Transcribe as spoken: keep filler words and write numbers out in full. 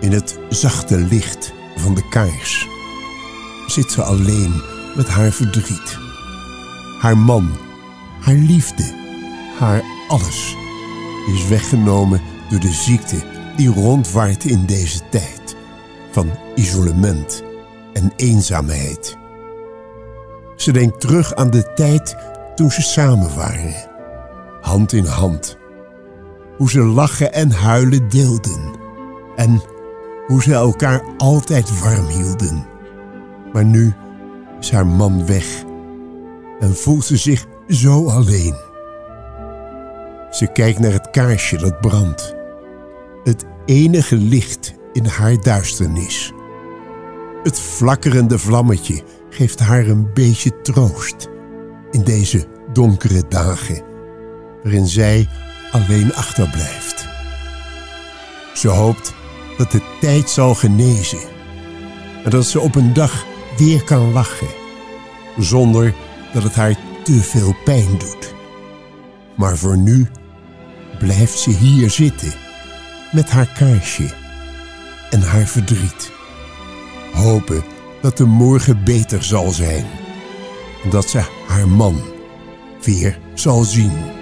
In het zachte licht van de kaars zit ze alleen met haar verdriet. Haar man, haar liefde, haar alles is weggenomen door de ziekte die rondwaart in deze tijd van isolement en eenzaamheid. Ze denkt terug aan de tijd toen ze samen waren, hand in hand. Hoe ze lachen en huilen deelden en hoe ze elkaar altijd warm hielden. Maar nu is haar man weg en voelt ze zich zo alleen. Ze kijkt naar het kaarsje dat brandt, het enige licht in haar duisternis. Het flakkerende vlammetje geeft haar een beetje troost in deze donkere dagen, waarin zij alleen achterblijft. Ze hoopt dat de tijd zal genezen en dat ze op een dag weer kan lachen, zonder dat het haar te veel pijn doet. Maar voor nu blijft ze hier zitten met haar kaarsje en haar verdriet, hopen dat de morgen beter zal zijn en dat ze haar man weer zal zien.